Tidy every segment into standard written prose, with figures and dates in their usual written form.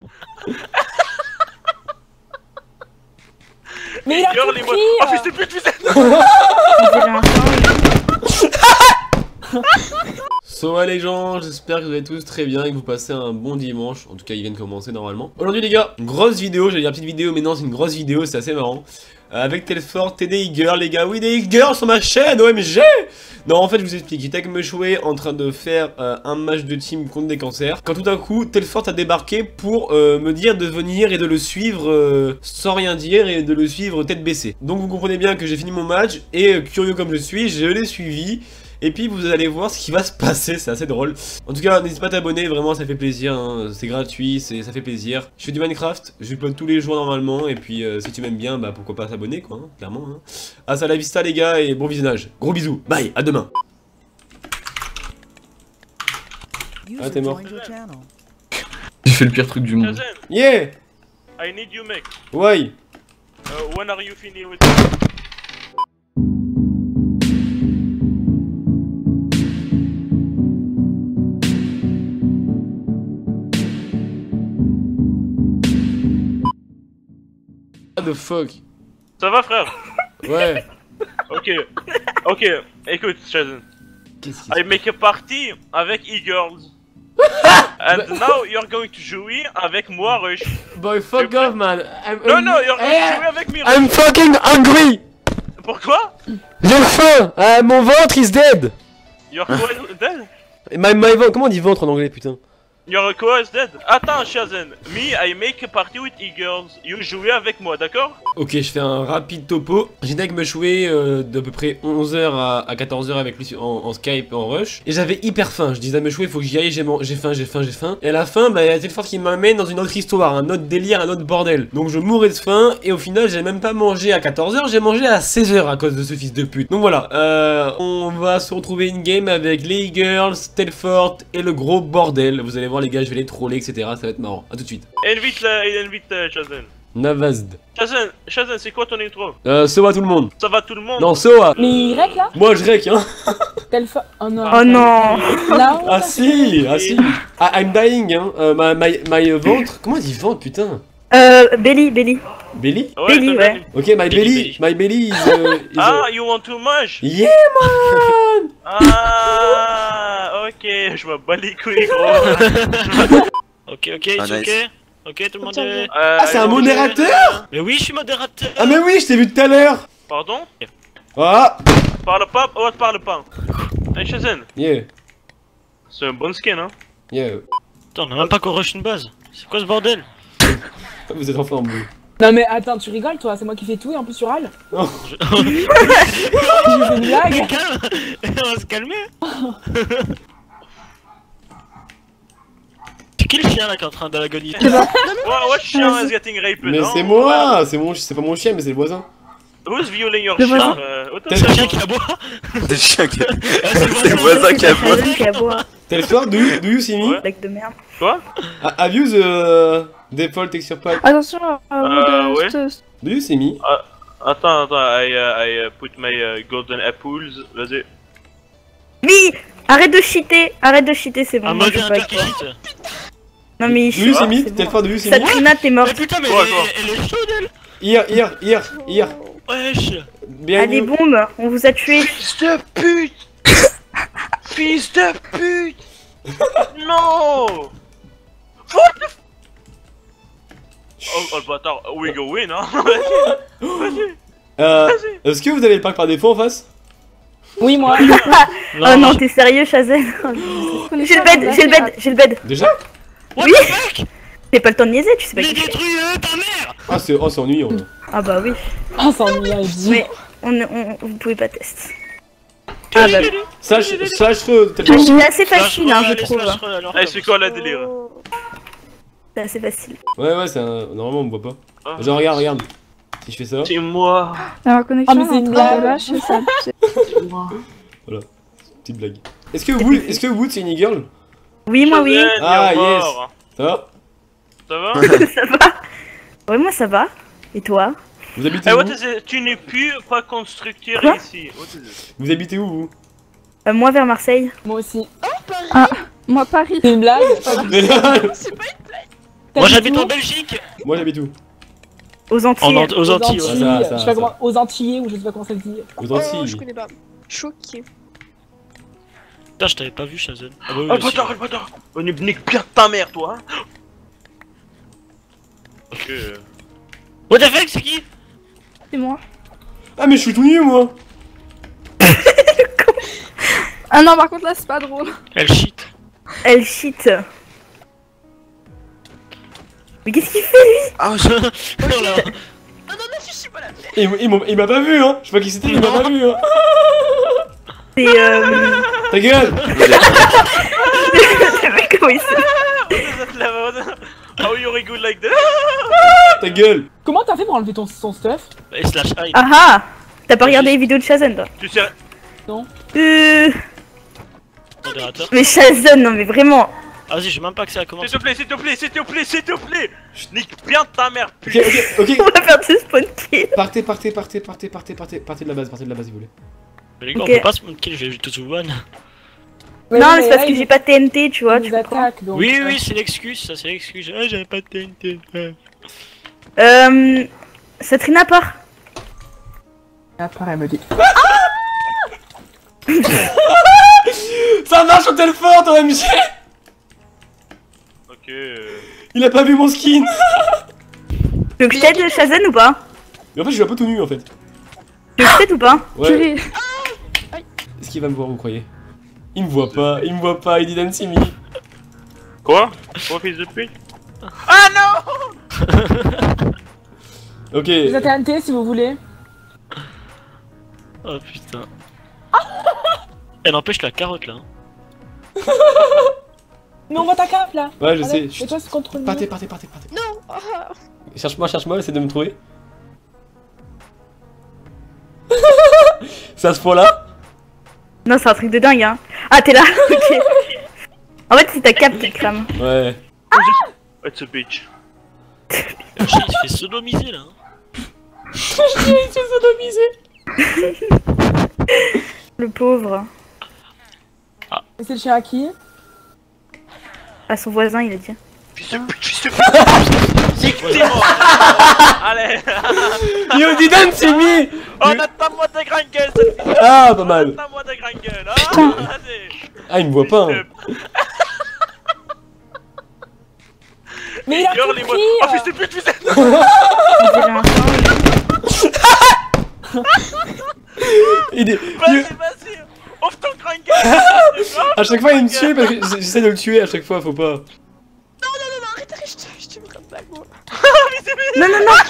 Mais il a Girl, tout les pris. Oh fils de pute, So les gens, j'espère que vous allez tous très bien et que vous passez un bon dimanche. En tout cas, ils viennent commencer normalement. Aujourd'hui les gars, grosse vidéo, j'allais dire petite vidéo, mais non, c'est une grosse vidéo, c'est assez marrant. Avec Telfort et des girls les gars, oui des girls sur ma chaîne, OMG. Non en fait je vous explique, j'étais avec Meshway en train de faire un match de team contre des cancers. Quand tout d'un coup Telfort a débarqué pour me dire de venir et de le suivre sans rien dire et de le suivre tête baissée. Donc vous comprenez bien que j'ai fini mon match et curieux comme je suis, je l'ai suivi. Et puis vous allez voir ce qui va se passer, c'est assez drôle. En tout cas, n'hésite pas à t'abonner, vraiment ça fait plaisir, hein. C'est gratuit, ça fait plaisir. Je fais du Minecraft, je upload tous les jours normalement, et puis si tu m'aimes bien, bah pourquoi pas s'abonner quoi, hein, clairement. Hein. Hasta la vista les gars, et bon visionnage. Gros bisous, bye, à demain. Ah t'es mort. J'ai fait le pire truc du monde. Chazen, Yeah. I need you mec. Why? When are you finished with What the fuck? Ça va frère? Ouais. Ok, écoute Chazen. Qu'est-ce qui I make a party avec e-girls. And now you're going to jouer avec moi Rush. Boy, fuck off man. Non, you're going to jouer avec moi Rush. I'm fucking hungry. Pourquoi? J'ai faim. Mon ventre is dead. Your core is dead? My ventre, comment on dit ventre en anglais putain? Your core is dead? Attends Chazen, me I make a party with e-girls. You jouez avec moi, d'accord? Ok, je fais un rapide topo. J'étais avec Meshway d'à peu près 11h à 14h avec lui en Skype, en rush. Et j'avais hyper faim. Je disais à Meshway, faut que j'y aille, j'ai faim. Et à la fin, bah, il y a Telfort qui m'amène dans une autre histoire, un autre délire, un autre bordel. Donc je mourais de faim et au final, j'ai même pas mangé à 14h, j'ai mangé à 16h à cause de ce fils de pute. Donc voilà, on va se retrouver in game avec les girls, Telfort et le gros bordel. Vous allez voir les gars, je vais les troller, etc. Ça va être marrant. A tout de suite. Invite Chazen. Navazd. Chazen, c'est quoi ton intro? Soa tout le monde. Ça va tout le monde? Non, Soa. Mais il rec là. Moi je rec hein. Oh non. Oh non. Là, Ah si. I'm dying hein. My ventre. Comment on dit ventre putain? Belly. Belly? Belly, t'as ouais. dit. Ok, my belly is Ah, you want to mange? Yeah man. Ah, ok, je me bats les couilles gros. Ok, c'est nice. ok. Ok, tout le monde est... Ah c'est un modérateur? Mais oui, je suis modérateur. Ah mais oui, je t'ai vu tout à l'heure. Pardon? Ah. Parle pas, oh, parle pas. Hey Chazen, Yeah. c'est un bon skin hein. Yeah. Attends, on a même pas qu'on rush une base. C'est quoi ce bordel? Vous êtes en forme vous. Non mais attends, tu rigoles toi, c'est moi qui fais tout et en plus tu râles. Oh. Je fais une blague. Calme. On va se calmer. C'est qui le chien là qui est en train d'agoniser? What chien is getting raped? Mais non? c'est moi, c'est pas mon chien mais c'est le voisin. Who's viewing your Le chien? voisin. C'est le chien qui aboie. C'est le chien qui C'est le voisin qui aboie. Vas-y, qui aboie. Telfort, do you see me? Ouais. Blague de merde. Quoi? Have you the default texture pack? Attention, ouais. Do you see me? Attends, I put my golden apples, vas-y. Oui. Arrête de cheater, c'est bon. Un moi, je vais pas modérateur être qui toi. cheat. Non mais il Do you see me? c'est bon. Telfort, do you see me? Sabrina, t'es Mais morte. putain, mais Ouais, elle est chaude elle. Here. Wesh. Bien Ah des bombes, on vous a tué. Fils de pute! Fils de pute! Non! What the f... Oh le bâtard, we go win hein! Vas-y! Est-ce que vous avez le pack par défaut en face? Oui moi. Oh non, t'es sérieux, Chazen? J'ai le bed. Déjà? What Oui. the fuck? J'ai pas le temps de niaiser, tu sais pas Mais qui c'est. détruis ta mère. Ah c'est ennuyant là. Ah bah oui. Oh c'est ennuyant, je dis. Mais vous pouvez pas tester. Ah bah Slash c'est Telfort. assez facile hein, je trouve. Allez, c'est quoi la délire? C'est assez facile. Ouais, c'est un. Normalement on me voit pas. Ah. Genre regarde. Si je fais ça. C'est moi! La connexion Ah, mais c'est une blague. C'est moi! Voilà. Petite blague. Est-ce que Wood c'est une e-girl? Oui, moi oui. Chazen, Ah, il est yes. mort. Ça va? Ça va? Ça va? Ouais, moi ça va. Et toi? Vous habitez Hey, où? what is it? Tu n'es plus pas constructeur Quoi? ici. What is it? Vous habitez où vous? Moi vers Marseille. Moi aussi. Ah, moi Paris. C'est une blague? Mais là, Moi j'habite où en Belgique. Moi j'habite où? Aux Antilles. Aux Antilles, ouais. ça, je sais pas comment, aux Antillais ou je sais pas comment ça se dit. Aux Oh, Antilles. je connais pas. Choqué. Putain, je t'avais pas vu, Shazen. Ah bah oui, Oh aussi. bâtard, le bâtard. On est nique bien ta mère, toi. Hein. Ok. What the fuck, c'est qui? C'est moi. Ah mais je suis tout nu moi. Ah non, par contre là, c'est pas drôle. Elle shit. Elle cheat. Mais qu'est-ce qu'il fait? Ah, Oh là. Non, non, non, je suis pas là. Il m'a pas vu hein. Je sais pas qui c'était, il m'a pas vu hein. C'est Ta gueule. Comment il s'appelle? How you really good like that? Ta gueule. Comment t'as fait pour enlever son stuff? Et slash hide. Ah ah. T'as pas regardé les vidéos de Shazen toi? Tu sais. Modérateur. Mais Shazen, non mais vraiment. Ah, vas-y, j'ai même pas accès à comment. S'il te plaît, s'il te plaît, s'il te plaît, s'il te plaît. Nique bien ta mère. Ok, ok, On ok. va faire du spawn kill. Partez de la base s'il vous plaît. Mais les gars, Ok. on peut pas se kill, je vais tout sous one. Ouais, Non, mais c'est parce là, que il- j'ai pas TNT, tu vois, il tu nous comprends. attaque, donc, Oui, oui, c'est l'excuse, ça c'est l'excuse. Ah, j'avais pas de TNT. Satrina part. Après, elle me dit. Ça marche au Telfort OMG. Ok. Il a pas vu mon skin. Donc je t'aide Shazen ou pas? Mais en fait je suis un peu tout nu en fait. Tu veux que je t'aide ou pas? Ouais. Est-ce qu'il va me voir vous croyez? Il me voit pas, il didn't see me. Quoi? Quoi, fils de pute? Ah non! Ok. Vous êtes TNT si vous voulez. Oh putain. Elle empêche la carotte là. Mais on voit ta cape là. Ouais je Allez, sais. et toi c'est contre le Partez. Non. Ah. Cherche-moi, essaie de me trouver. C'est à ce point-là? Non, c'est un truc de dingue, hein. Ah, t'es là. Ok. En fait, c'est ta cape qui crame. Ouais. It's a bitch. Il se fait sodomiser là. Le pauvre. Et c'est le chien à qui? À son voisin, il a dit. Fils de pute, fils de pute. Nique-moi. Allez. You didn't see me. Oh, attends-moi ta grande gueule, cette fille. Ah pas mal. Attends-moi ta grande gueule. Ah, vas-y. Ah il me voit pas hein. Mais il a Girl, tout les pris. mots. Oh, fils de pute, fils de pute. Il dirait un Vas-y. Ouvre ton grande gueule. À chaque fois il me tue parce que j'essaie de le tuer à chaque fois, faut pas. Non, arrête, je te me la go. Non, non, non.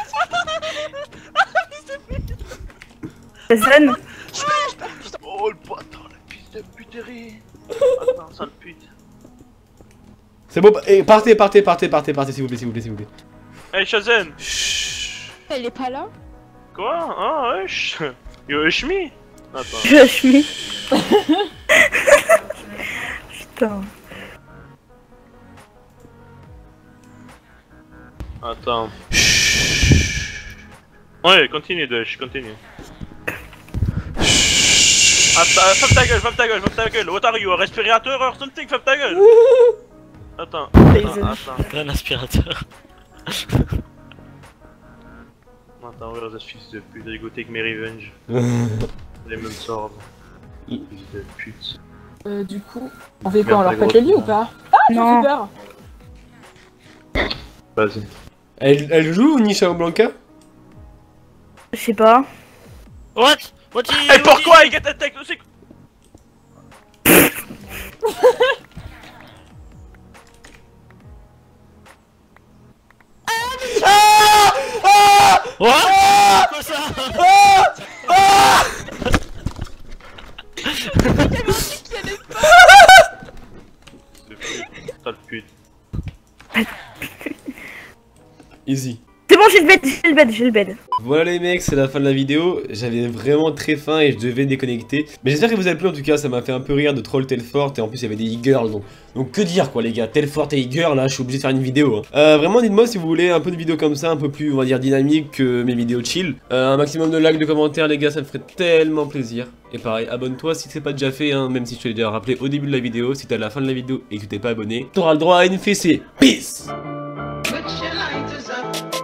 Shazen. Oh, le bâtard, la fils de puterie. Attends, sale pute. C'est bon, et partez s'il vous plaît. Hey, Shazen. Elle est pas là. Quoi? Ah, wesh. You hush me? Attends. Je mis. Putain. Attends. Ouais, continue, Dush, continue. Attends, ferme ta gueule. What are you, a respirateur or something? Ferme ta gueule. Attends. Un aspirateur. Attends, where is this fils de pute? I go take my revenge. Les mêmes sorts. Fils de pute. Du coup, on fait quoi? On leur pète le lit ou pas? Ah, ça Non. fait peur. Vas-y. Elle joue Nisha ou Blanca? Je sais pas. What? What Hey, pourquoi il get attacked aussi? What? Quoi ça? Sale pute. Easy. C'est bon, j'ai le bed. Voilà les mecs, c'est la fin de la vidéo. J'avais vraiment très faim et je devais déconnecter. Mais j'espère que vous avez plu en tout cas, ça m'a fait un peu rire de troll Telfort. Et en plus il y avait des e-girls donc que dire quoi les gars, Telfort et e-girl là, je suis obligé de faire une vidéo hein. Vraiment dites-moi si vous voulez un peu de vidéos comme ça, un peu plus on va dire dynamique que mes vidéos chill. Un maximum de likes, de commentaires les gars, ça me ferait tellement plaisir. Et pareil, abonne-toi si c'est pas déjà fait hein, même si je te l'ai déjà rappelé au début de la vidéo. Si t'es à la fin de la vidéo et que t'es pas abonné, t'auras le droit à une fessée. Peace. up.